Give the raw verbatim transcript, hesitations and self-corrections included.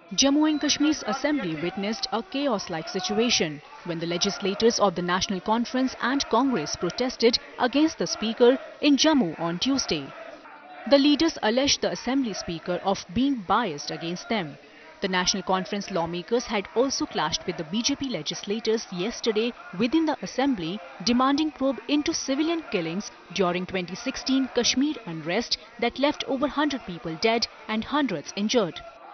Jammu and Kashmir's assembly witnessed a chaos-like situation when the legislators of the National Conference and Congress protested against the speaker in Jammu on Tuesday. The leaders alleged the assembly speaker of being biased against them. The National Conference lawmakers had also clashed with the B J P legislators yesterday within the assembly, demanding probe into civilian killings during twenty sixteen Kashmir unrest that left over one hundred people dead and hundreds injured.